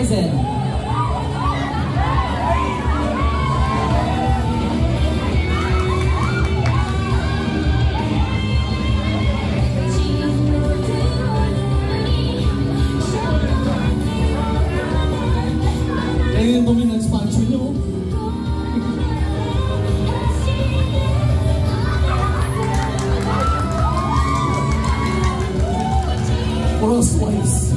Ryzen. Kaya yung dominant sponsor nyo. Rolls Royce.